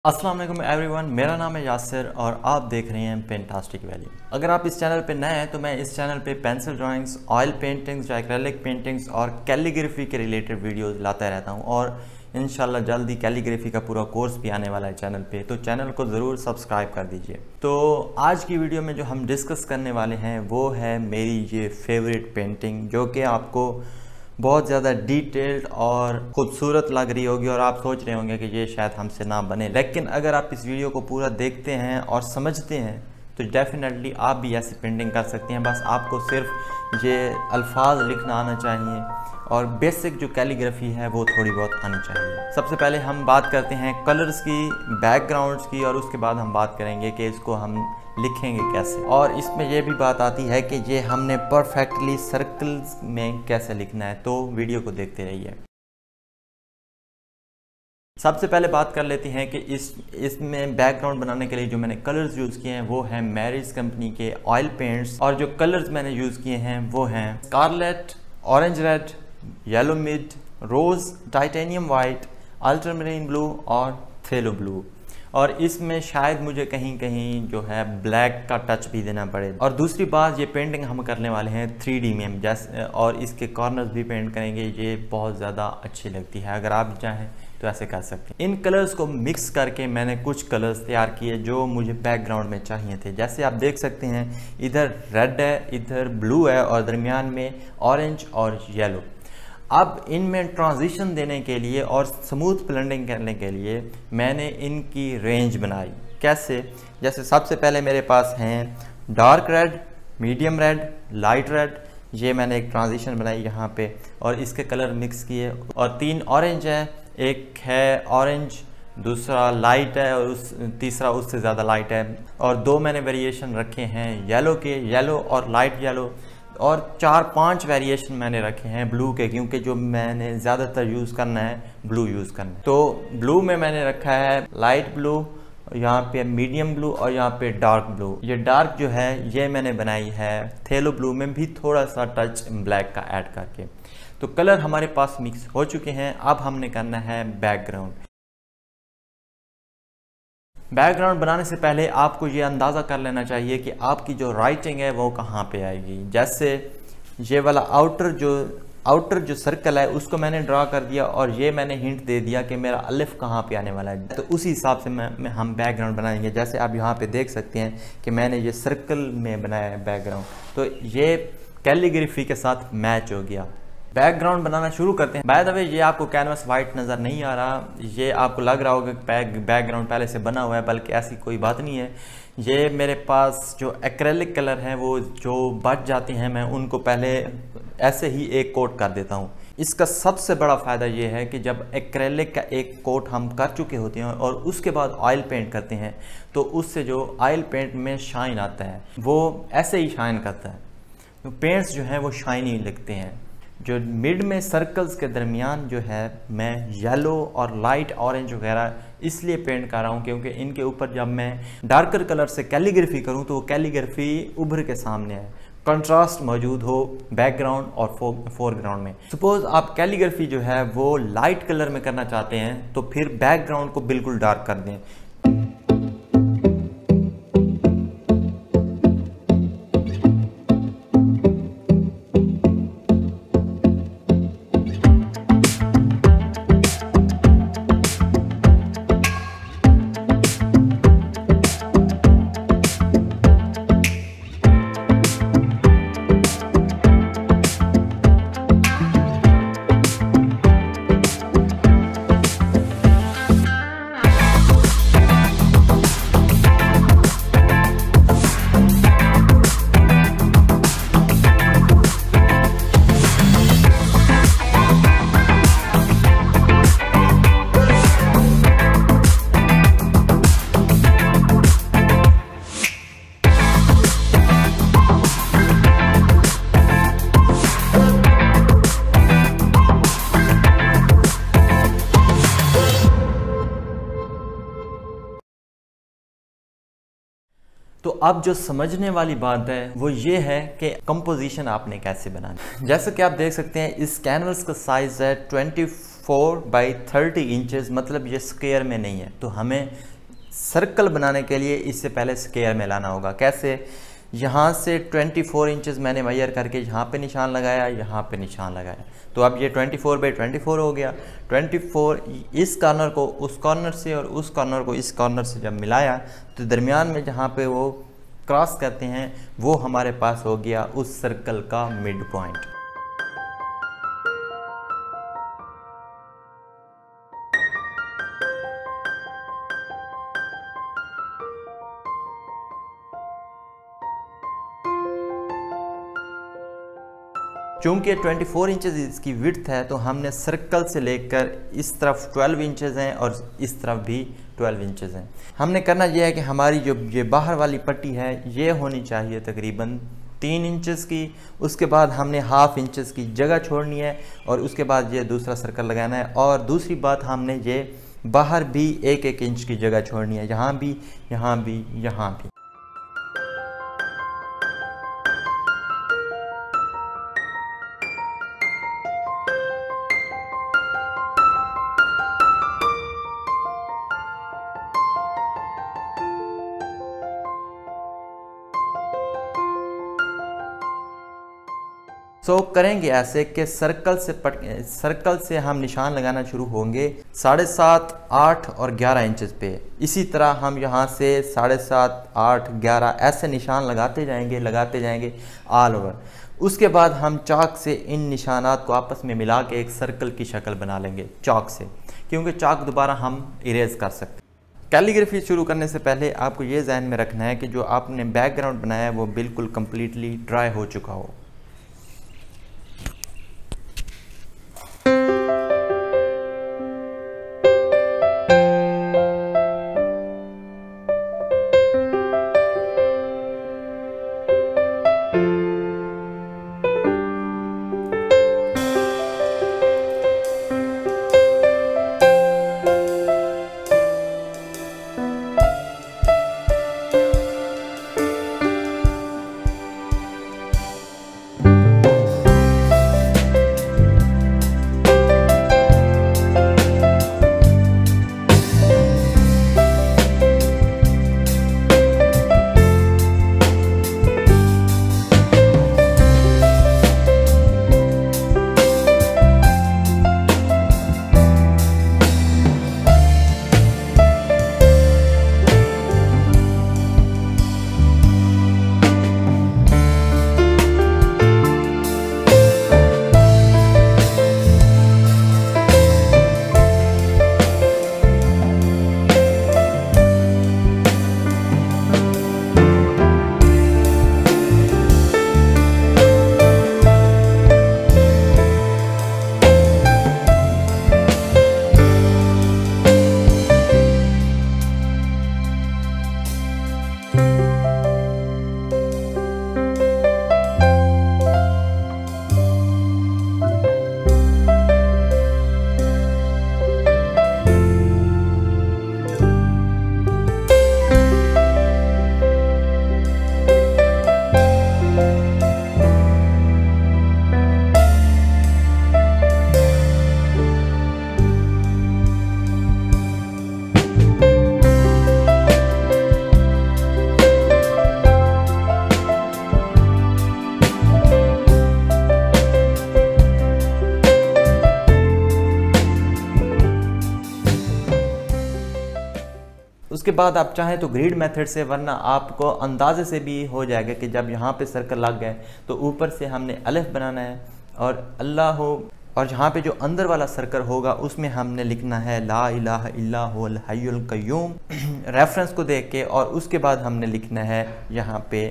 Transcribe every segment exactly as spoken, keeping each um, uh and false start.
अस्सलाम वालेकुम एवरीवन, मेरा नाम है यासिर और आप देख रहे हैं पेंटास्टिक वैली। अगर आप इस चैनल पे नए हैं तो मैं इस चैनल पे pencil drawings, oil paintings, acrylic paintings और कैलीग्राफी के रिलेटेड वीडियोस लाता रहता हूं और इंशाल्लाह जल्दी कैलीग्राफी का पूरा कोर्स भी आने वाला है चैनल पे, तो चैनल को ज़रूर सब्सक्राइब कर दीजिए। तो आज की वीडियो में जो हम डिस्कस करने वाले हैं वो है मेरी ये फेवरेट पेंटिंग, जो कि आपको बहुत ज़्यादा डिटेल्ड और ख़ूबसूरत लग रही होगी और आप सोच रहे होंगे कि ये शायद हमसे ना बने, लेकिन अगर आप इस वीडियो को पूरा देखते हैं और समझते हैं तो डेफिनेटली आप भी ऐसी पेंटिंग कर सकते हैं। बस आपको सिर्फ ये अल्फाज लिखना आना चाहिए और बेसिक जो कैलीग्राफी है वो थोड़ी बहुत आनी चाहिए। सबसे पहले हम बात करते हैं कलर्स की, बैकग्राउंड्स की, और उसके बाद हम बात करेंगे कि इसको हम लिखेंगे कैसे। और इसमें यह भी बात आती है कि ये हमने परफेक्टली सर्कल्स में कैसे लिखना है, तो वीडियो को देखते रहिए। सबसे पहले बात कर लेते हैं कि इस इसमें बैकग्राउंड बनाने के लिए जो मैंने कलर्स यूज़ किए हैं वो हैं मैरिज कंपनी के ऑयल पेंट्स, और जो कलर्स मैंने यूज़ किए हैं वो हैं scarlet, orange red, yellow mid, rose, titanium white, ultramarine blue और थेलो ब्लू। और इसमें शायद मुझे कहीं कहीं जो है ब्लैक का टच भी देना पड़े। और दूसरी बात, ये पेंटिंग हम करने वाले हैं थ्री डी में जैसे, और इसके कॉर्नर्स भी पेंट करेंगे। ये बहुत ज़्यादा अच्छी लगती है, अगर आप चाहें तो ऐसे कर सकते हैं। इन कलर्स को मिक्स करके मैंने कुछ कलर्स तैयार किए जो मुझे बैकग्राउंड में चाहिए थे। जैसे आप देख सकते हैं इधर रेड है, इधर ब्लू है और दरमियान में ऑरेंज और येलो। अब इनमें ट्रांजिशन देने के लिए और स्मूथ ब्लेंडिंग करने के लिए मैंने इनकी रेंज बनाई। कैसे? जैसे सबसे पहले मेरे पास हैं dark red, medium red, light red. ये मैंने एक ट्रांजिशन बनाई यहाँ पे और इसके कलर मिक्स किए। और तीन ऑरेंज है, एक है ऑरेंज, दूसरा लाइट है और उस तीसरा उससे ज़्यादा लाइट है। और दो मैंने वेरिएशन रखे हैं येलो के, येलो और लाइट येलो। और चार पांच वेरिएशन मैंने रखे हैं ब्लू के, क्योंकि जो मैंने ज़्यादातर यूज़ करना है ब्लू यूज़ करना है। तो ब्लू में मैंने रखा है लाइट ब्लू, यहाँ पे मीडियम ब्लू और यहाँ पे डार्क ब्लू। ये डार्क जो है ये मैंने बनाई है थेलो ब्लू में भी थोड़ा सा टच ब्लैक का ऐड करके। तो कलर हमारे पास मिक्स हो चुके हैं। अब हमने करना है बैकग्राउंड। बैकग्राउंड बनाने से पहले आपको ये अंदाज़ा कर लेना चाहिए कि आपकी जो राइटिंग है वो कहाँ पे आएगी। जैसे ये वाला आउटर जो आउटर जो सर्कल है उसको मैंने ड्रा कर दिया और ये मैंने हिंट दे दिया कि मेरा अलिफ कहाँ पे आने वाला है, तो उसी हिसाब से मैं, मैं हम बैकग्राउंड बनाएंगे। जैसे आप यहाँ पे देख सकते हैं कि मैंने ये सर्कल में बनाया है बैकग्राउंड, तो ये कैलीग्राफी के साथ मैच हो गया। बैकग्राउंड बनाना शुरू करते हैं। बाय द वे, ये आपको कैनवस वाइट नज़र नहीं आ रहा, ये आपको लग रहा होगा कि बैकग्राउंड पहले से बना हुआ है, बल्कि ऐसी कोई बात नहीं है। ये मेरे पास जो एक्रेलिक कलर हैं वो जो बच जाते हैं मैं उनको पहले ऐसे ही एक कोट कर देता हूँ। इसका सबसे बड़ा फ़ायदा ये है कि जब एक्रेलिक का एक कोट हम कर चुके होते हैं और उसके बाद ऑयल पेंट करते हैं तो उससे जो ऑयल पेंट में शाइन आता है वो ऐसे ही शाइन करता है, तो पेंट्स जो हैं वो शाइनी लगते हैं। जो मिड में सर्कल्स के दरमियान जो है मैं येलो और लाइट ऑरेंज वगैरह इसलिए पेंट कर रहा हूँ क्योंकि इनके ऊपर जब मैं डार्कर कलर से कैलीग्राफी करूँ तो वो कैलीग्राफी उभर के सामने है, कंट्रास्ट मौजूद हो बैकग्राउंड और फोरग्राउंड में। सपोज आप कैलीग्राफी जो है वो लाइट कलर में करना चाहते हैं तो फिर बैकग्राउंड को बिल्कुल डार्क कर दें। तो अब जो समझने वाली बात है वो ये है कि कंपोजिशन आपने कैसे बनानी। जैसे कि आप देख सकते हैं इस कैनवस का साइज़ है twenty four by thirty inches, मतलब ये स्क्वायर में नहीं है। तो हमें सर्कल बनाने के लिए इससे पहले स्क्वायर में लाना होगा। कैसे? यहाँ से चौबीस इंचेस मैंने मेजर करके यहाँ पे निशान लगाया, यहाँ पे निशान लगाया, तो अब ये चौबीस बाई चौबीस हो गया। चौबीस इस कॉर्नर को उस कॉर्नर से और उस कॉर्नर को इस कॉर्नर से जब मिलाया तो दरमियान में जहाँ पे वो क्रॉस करते हैं वो हमारे पास हो गया उस सर्कल का मिड पॉइंट। चूँकि चौबीस इंचेस इसकी विड्थ है तो हमने सर्कल से लेकर इस तरफ बारह इंचेस हैं और इस तरफ भी बारह इंचेस हैं। हमने करना यह है कि हमारी जो ये बाहर वाली पट्टी है ये होनी चाहिए तकरीबन तीन इंचेस की। उसके बाद हमने हाफ इंचेस की जगह छोड़नी है और उसके बाद ये दूसरा सर्कल लगाना है। और दूसरी बात, हमने ये बाहर भी एक एक इंच की जगह छोड़नी है, यहाँ भी, यहाँ भी, यहाँ भी। सो so, करेंगे ऐसे कि सर्कल से पट सर्कल से हम निशान लगाना शुरू होंगे साढ़े सात, आठ और ग्यारह इंचेस पे। इसी तरह हम यहाँ से साढ़े सात, आठ, ग्यारह ऐसे निशान लगाते जाएंगे लगाते जाएंगे ऑल ओवर। उसके बाद हम चाक से इन निशानात को आपस में मिला के एक सर्कल की शक्ल बना लेंगे चाक से, क्योंकि चाक दोबारा हम इरेज कर सकते हैं। कैलीग्राफी शुरू करने से पहले आपको ये ध्यान में रखना है कि जो आपने बैकग्राउंड बनाया है वो बिल्कुल कम्प्लीटली ड्राई हो चुका हो। उसके बाद आप चाहें तो ग्रिड मेथड से, वरना आपको अंदाजे से भी हो जाएगा कि जब यहाँ पे सर्कल लग गए तो ऊपर से हमने अलिफ बनाना है और अल्लाह हो, और जहाँ पे जो अंदर वाला सर्कल होगा उसमें हमने लिखना है ला इलाहा इल्ला हुवल हय्युल कय्यूम रेफरेंस को देख के, और उसके बाद हमने लिखना है यहाँ पे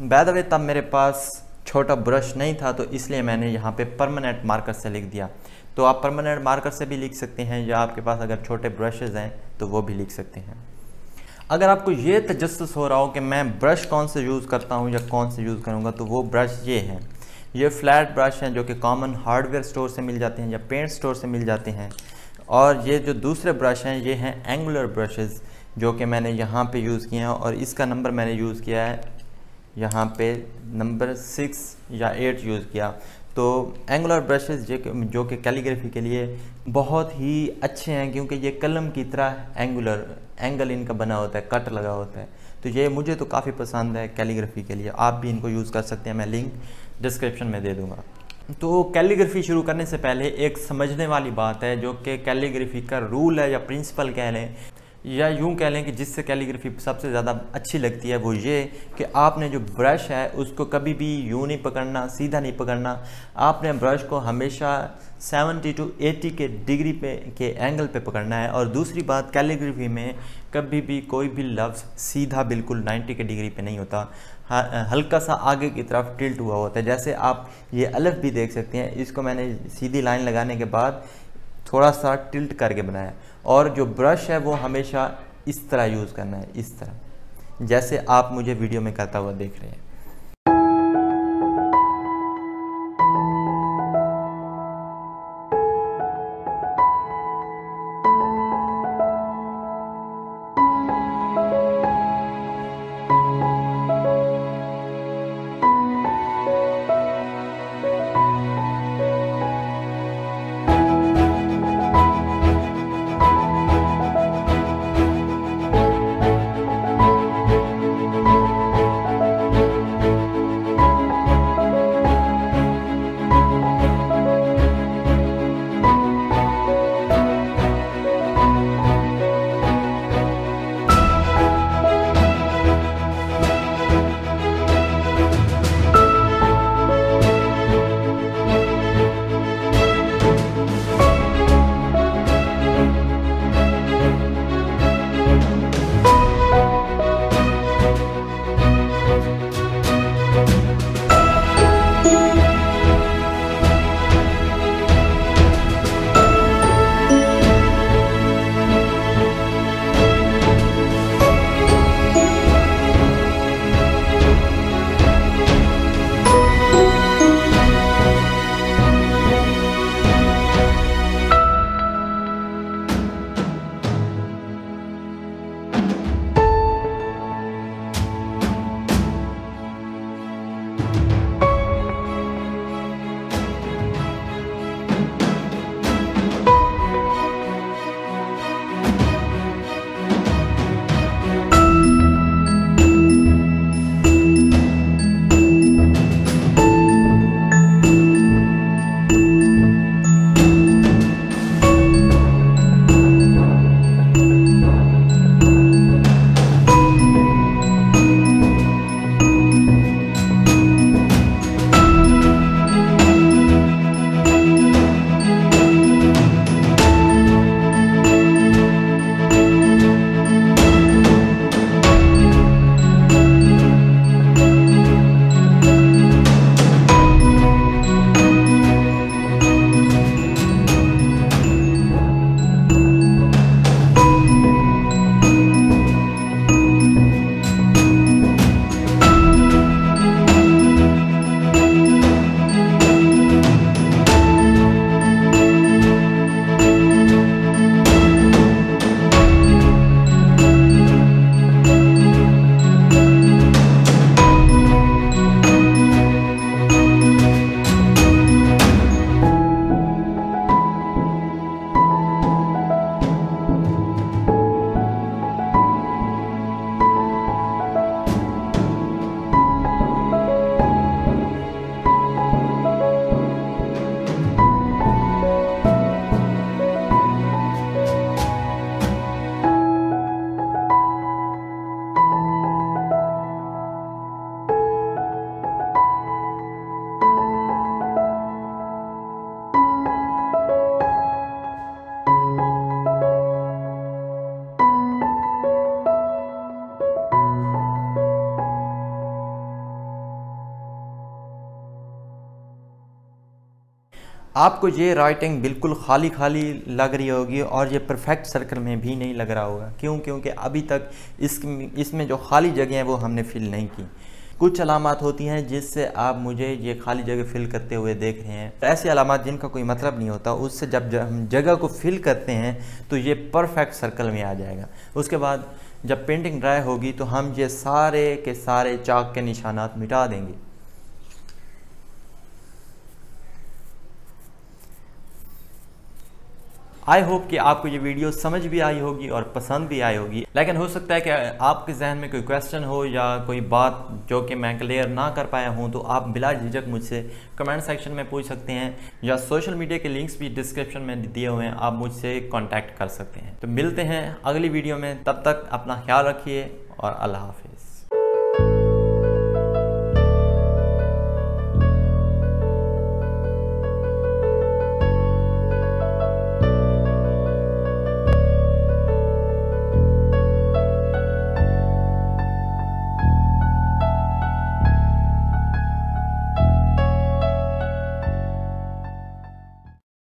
बाय द वे तब मेरे पास छोटा ब्रश नहीं था, तो इसलिए मैंने यहाँ पे परमानेंट मार्कर से लिख दिया। तो आप परमानेंट मार्कर से भी लिख सकते हैं, या आपके पास अगर छोटे ब्रशेज़ हैं तो वो भी लिख सकते हैं। अगर आपको ये तजस्सुस हो रहा हो कि मैं ब्रश कौन से यूज़ करता हूँ या कौन से यूज़ करूँगा, तो वो ब्रश ये हैं। ये फ्लैट ब्रश हैं जो कि कॉमन हार्डवेयर स्टोर से मिल जाते हैं या पेंट स्टोर से मिल जाते हैं। और ये जो दूसरे ब्रश हैं ये हैं एंगुलर ब्रशेज़, जो कि मैंने यहाँ पे यूज़ किए हैं, और इसका नंबर मैंने यूज़ किया है यहाँ पे नंबर सिक्स या एट यूज़ किया। तो एंगुलर ब्रशेज़ जो कि कैलीग्राफी के लिए बहुत ही अच्छे हैं, क्योंकि ये कलम की तरह एंगुलर एंगल इनका बना होता है, कट लगा होता है। तो ये मुझे तो काफ़ी पसंद है कैलीग्राफी के लिए। आप भी इनको यूज़ कर सकते हैं, मैं लिंक डिस्क्रिप्शन में दे दूँगा। तो कैलीग्राफी शुरू करने से पहले एक समझने वाली बात है, जो कि कैलीग्राफी का रूल है या प्रिंसिपल कह लें, या यूँ कह लें कि जिससे कैलीग्राफी सबसे ज़्यादा अच्छी लगती है, वो ये कि आपने जो ब्रश है उसको कभी भी यूँ नहीं पकड़ना, सीधा नहीं पकड़ना। आपने ब्रश को हमेशा सेवेंटी टू एटी के डिग्री पे के एंगल पे पकड़ना है। और दूसरी बात, कैलीग्राफी में कभी भी कोई भी लफ्ज़ सीधा बिल्कुल नाइन्टी के डिग्री पे नहीं होता, हल्का सा आगे की तरफ टिल्ट हुआ होता है। जैसे आप ये अलफ भी देख सकते हैं, इसको मैंने सीधी लाइन लगाने के बाद थोड़ा सा टिल्ट करके बनाया। और जो ब्रश है वो हमेशा इस तरह यूज़ करना है, इस तरह, जैसे आप मुझे वीडियो में करता हुआ देख रहे हैं। आपको ये राइटिंग बिल्कुल खाली खाली लग रही होगी और ये परफेक्ट सर्कल में भी नहीं लग रहा होगा। क्यों? क्योंकि अभी तक इस इसमें जो खाली जगह हैं वो हमने फिल नहीं की। कुछ अलामात होती हैं जिससे आप मुझे ये खाली जगह फिल करते हुए देख रहे हैं। ऐसी अलामात जिनका कोई मतलब नहीं होता, उससे जब हम जगह को फिल करते हैं तो ये परफेक्ट सर्कल में आ जाएगा। उसके बाद जब पेंटिंग ड्राई होगी तो हम ये सारे के सारे चाक के निशानात मिटा देंगे। आई होप कि आपको ये वीडियो समझ भी आई होगी और पसंद भी आई होगी। लेकिन हो सकता है कि आपके जहन में कोई क्वेश्चन हो या कोई बात जो कि मैं क्लियर ना कर पाया हूँ, तो आप बिला झिझक मुझसे कमेंट सेक्शन में पूछ सकते हैं या सोशल मीडिया के लिंक्स भी डिस्क्रिप्शन में दिए हुए हैं, आप मुझसे कांटेक्ट कर सकते हैं। तो मिलते हैं अगली वीडियो में, तब तक अपना ख्याल रखिए और अल्लाह हाफिज़।